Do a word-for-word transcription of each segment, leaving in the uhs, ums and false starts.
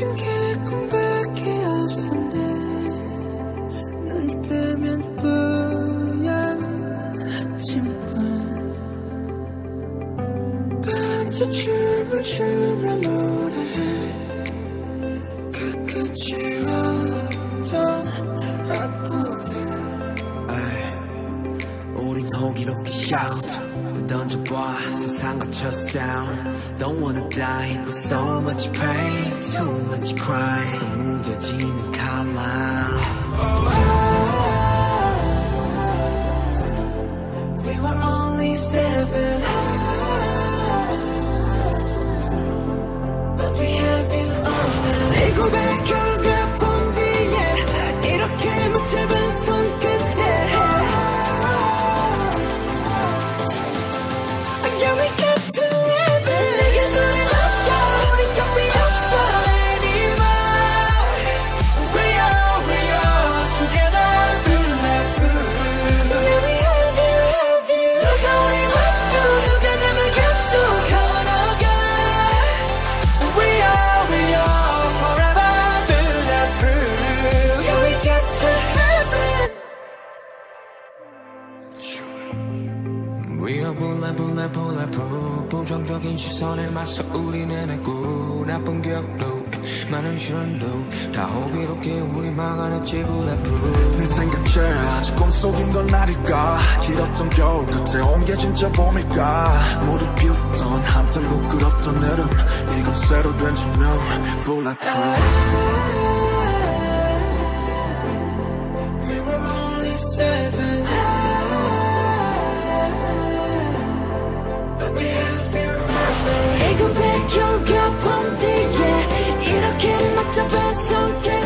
같은 게 꿈밖에 없었네. 눈이 뜨면 뿌연 아침밤 밤새 춤을 추며 노래해 가끔 지웠던 악보들. 우린 호기롭게 shout 던져봐 세상 거쳐 sound. Don't wanna die with so much pain, too much crime. 또 무뎌지는 칼날. We were only seven, but we have you all now. 이 고백 결과 본 뒤에 이렇게 못 잡은 손끝에 We are bullet bullet bulletproof. 부정적인 시선에 맞서 우리는 했고 나쁜 기억도 많은 시련도 다 호기롭게 우리 막아냈지 bulletproof. 네 생각에 아직 꿈속인 건 아닐까. 길었던 겨울 끝에 온 게 진짜 봄일까. 모두 비웃던 한참 부끄럽던 여름 이건 새로 된 조명 bulletproof. We were only seven, 이 고백 결과 본 뒤에 이렇게 맞춰본 손끝에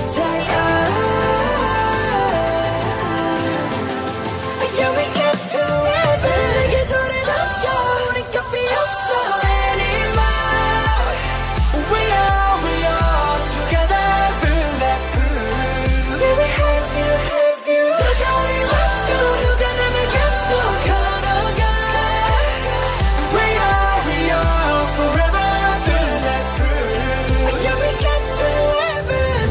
Yeah, we get to heaven. 내게 돌아가줘 우리 값이 없어 anymore. We are, we are together bulletproof. Yeah, we have you, have you. 누가 우리 왔도 누가 남을 곁도 걸어가. We are, we are forever bulletproof. Yeah, we get to heaven.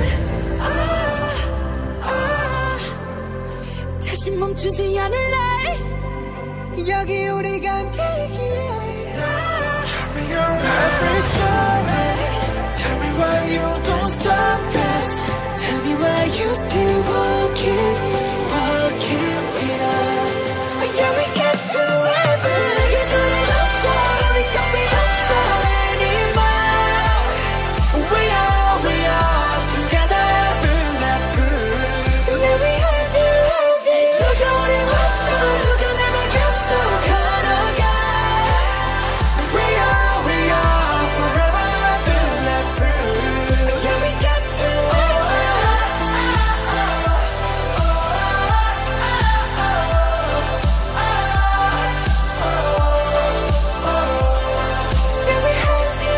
Ah, ah. 다시 멈추지 않을래. 여기 우리가 함께이기에. Tell me your every story. Tell me why you don't stop this. Tell me why you still walking, walking with us. Yeah, we get to heaven. 내게 돌아가줘 우리 값이 없어 anymore. We are, we are together bulletproof. Yeah, we have you, have you. 누가 우리 왔어 누가 남을 곁도 걸어가. We are, we are forever bulletproof. Yeah, we get to heaven. Yeah, we have you,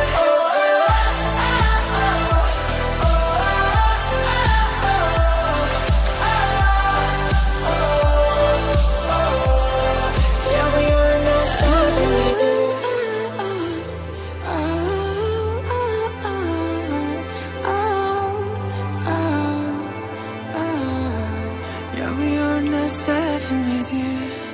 yeah, we are not sorry. Yeah, we are not seven with you.